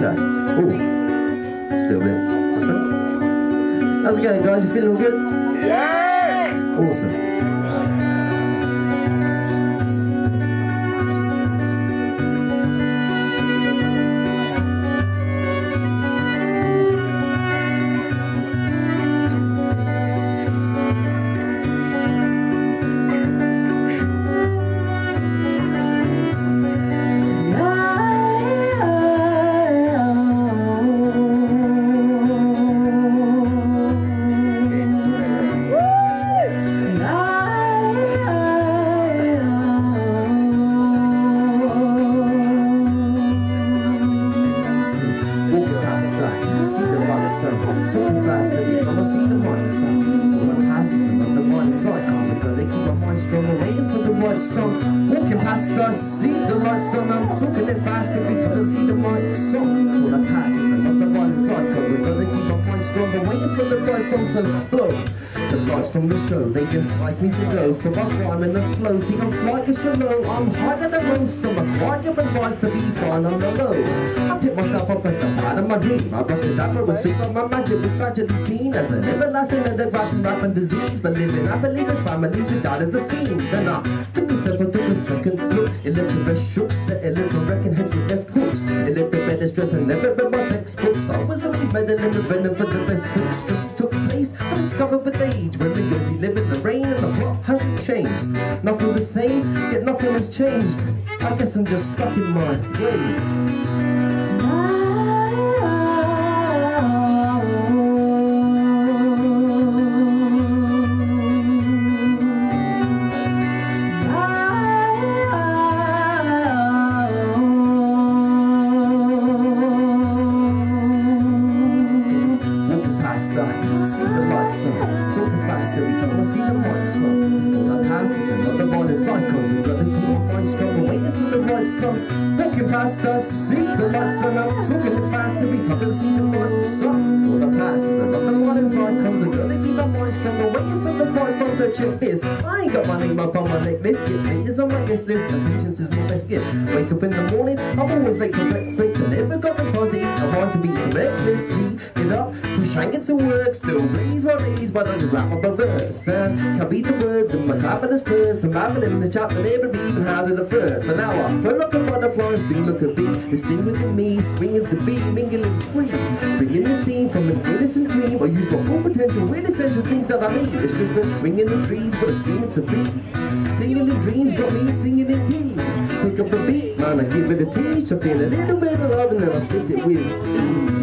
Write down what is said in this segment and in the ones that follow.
Okay. Ooh. Just a little bit. How's it going, guys? You feeling all good? Yeah! Awesome. Walking past us, see the lights on, I'm talking it faster because I see the mic song. All I pass is another one inside, cause I've gotta keep my mind stronger, waiting for the right song to blow. The lights from the show, they entice me to go, so I climb in the flow, see I'm flying so low, I'm higher than most, I'm a quiet advice to be signed on the low. I pick myself up as the part of my dream, I rock the dapper with sleep on my magic with tragedy seen as an everlasting enterprise from rap and disease, but living happily with families with that as the theme. Then I took a step, I took a second look, it left the rest shook, set it left for wrecking heads with left hooks, it left the better stress and never read my textbooks. I was always meddling with venom for the best hooks, just took place, I discovered with age, when niggas we live in the rain and the plot hasn't changed. Nothing's the same, yet nothing has changed. I guess I'm just stuck in my ways. See the lights on, talking fast every time I see the mics on. It's all I pass is another volume cycles. I've got to keep my mind strong, waiting for the right song. Walking past us, see the lights on, I'm talking fast every time I see the mics on. It's all I pass is another volume cycles. I've got to keep my mind strong, waiting for the right song to check this. I ain't got my name up on my necklace, get fit is on my guest list, and patience is my best gift. Wake up in the morning, I'm always late for breakfast, and never got the time to eat. I want to be too recklessly. Get up, push, I get to work, still blaze what is, but I just rap up a verse and can read the words in my fabulous verse. I'm babbling the chapter never even had it at first, but now I feel like a butterfly, sting like a bee, the sting within me, swinging to be, mingling free, bringing the scene from an innocent dream. I use my full potential, really essential things that I need. It's just a swing in the trees, but a seeming to be. Singing in dreams got me singing in key. Pick up the beat, man, I give it a teach. I feel a little bit of love and then I spit it with ease.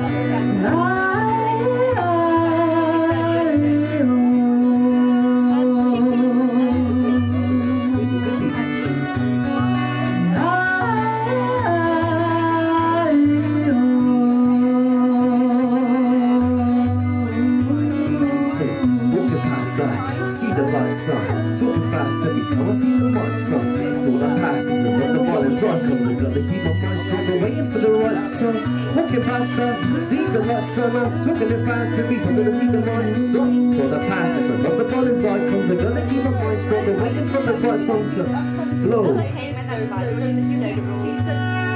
See the lights on, talking fast every time I see the mics on. It's all I pass is the volume's on, cause I gotta keep my mind strong, waiting for the right song. Walking past her, see the lights on, I'm talking it fast every time I see the mics on. It's all I pass is the volume's on, cause I gotta keep my mind strong, waiting for the right song to blow.